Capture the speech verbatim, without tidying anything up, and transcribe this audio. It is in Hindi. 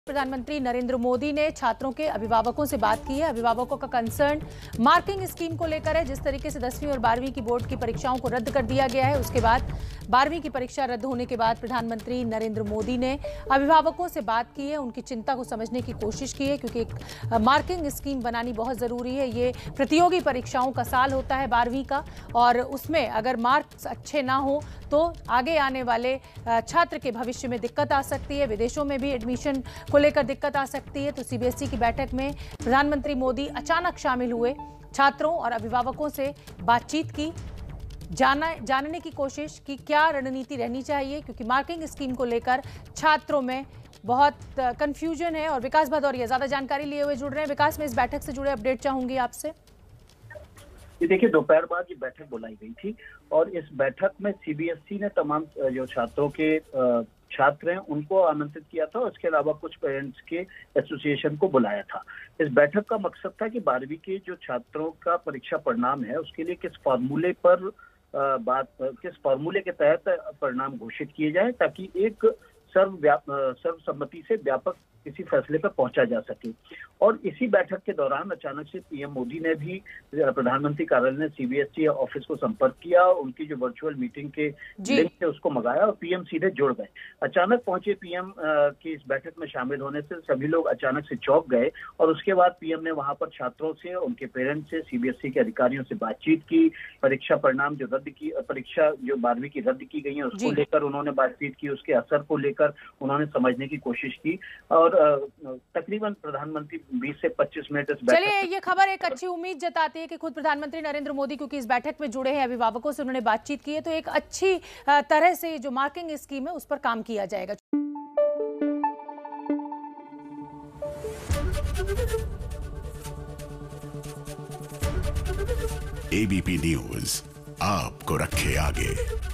प्रधानमंत्री नरेंद्र मोदी ने छात्रों के अभिभावकों से बात की है। अभिभावकों का कंसर्न मार्किंग स्कीम को लेकर है। जिस तरीके से दसवीं और बारहवीं की बोर्ड की परीक्षाओं को रद्द कर दिया गया है, उसके बाद बारहवीं की परीक्षा रद्द होने के बाद प्रधानमंत्री नरेंद्र मोदी ने अभिभावकों से बात की है, उनकी चिंता को समझने की कोशिश की है, क्योंकि एक मार्किंग स्कीम बनानी बहुत जरूरी है। ये प्रतियोगी परीक्षाओं का साल होता है बारहवीं का, और उसमें अगर मार्क्स अच्छे ना हो तो आगे आने वाले छात्र के भविष्य में दिक्कत आ सकती है। विदेशों में भी एडमिशन को लेकर दिक्कत आ सकती है। तो सीबीएसई की बैठक में प्रधानमंत्री मोदी अचानक शामिल हुए, छात्रों और अभिभावकों से बातचीत की, जाना जानने की कोशिश की क्या रणनीति रहनी चाहिए, क्योंकि मार्किंग स्कीम को लेकर छात्रों में बहुत कंफ्यूजन है। और विकास भदौरिया ज्यादा जानकारी लिए हुए जुड़ रहे हैं। विकास, में इस बैठक से जुड़े अपडेट चाहूंगी आपसे। देखिए, दोपहर बाद ये बैठक बुलाई गई थी और इस बैठक में सीबीएसई ने तमाम जो छात्रों के छात्र हैं उनको आमंत्रित किया था, और इसके अलावा कुछ पेरेंट्स के एसोसिएशन को बुलाया था। इस बैठक का मकसद था कि बारहवीं के जो छात्रों का परीक्षा परिणाम है उसके लिए किस फार्मूले पर बात किस फार्मूले के तहत परिणाम घोषित किए जाए, ताकि एक सर्व सर्वसम्मति से व्यापक किसी फैसले पर पहुंचा जा सके। और इसी बैठक के दौरान अचानक से पीएम मोदी ने भी प्रधानमंत्री कार्यालय ने सीबीएसई ऑफिस को संपर्क किया, उनकी जो वर्चुअल मीटिंग के लिंक थे उसको मंगाया और पीएम सीधे जुड़ गए। अचानक पहुंचे पीएम की इस बैठक में शामिल होने से सभी लोग अचानक से चौंक गए, और उसके बाद पीएम ने वहां पर छात्रों से, उनके पेरेंट्स से, सीबीएसई के अधिकारियों से बातचीत की। परीक्षा परिणाम जो रद्द की परीक्षा जो बारहवीं की रद्द की गई है उसको लेकर उन्होंने बातचीत की, उसके असर को लेकर उन्होंने समझने की कोशिश की। और तकरीबन प्रधानमंत्री बीस से पच्चीस मिनट इस बैठक। चलिए, ये खबर एक अच्छी उम्मीद जताती है कि खुद प्रधानमंत्री नरेंद्र मोदी, क्योंकि इस बैठक में जुड़े हैं, अभिभावकों से उन्होंने बातचीत की है, तो एक अच्छी तरह से जो मार्किंग स्कीम है उस पर काम किया जाएगा। एबीपी न्यूज आपको रखे आगे।